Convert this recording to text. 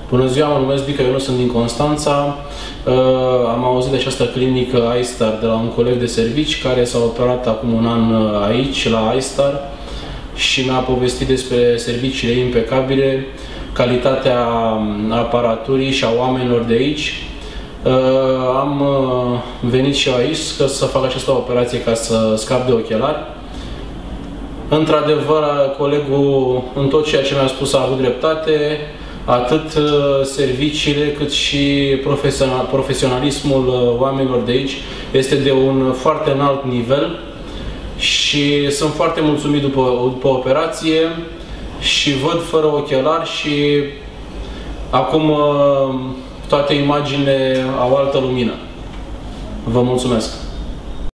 Bună ziua, mă numesc Bică, eu nu sunt din Constanța. Am auzit de această clinică iStar de la un coleg de servici care s-a operat acum un an aici, la iStar, și mi-a povestit despre serviciile impecabile, calitatea aparaturii și a oamenilor de aici. Am venit și eu aici să fac această operație ca să scap de ochelari. Într-adevăr, colegul, în tot ceea ce mi-a spus, a avut dreptate. Atât serviciile cât și profesionalismul oamenilor de aici este de un foarte înalt nivel și sunt foarte mulțumit după operație și văd fără ochelari și acum toate imaginile au altă lumină. Vă mulțumesc!